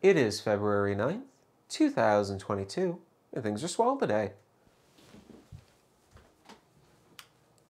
It is February 9th, 2022, and things are swell today.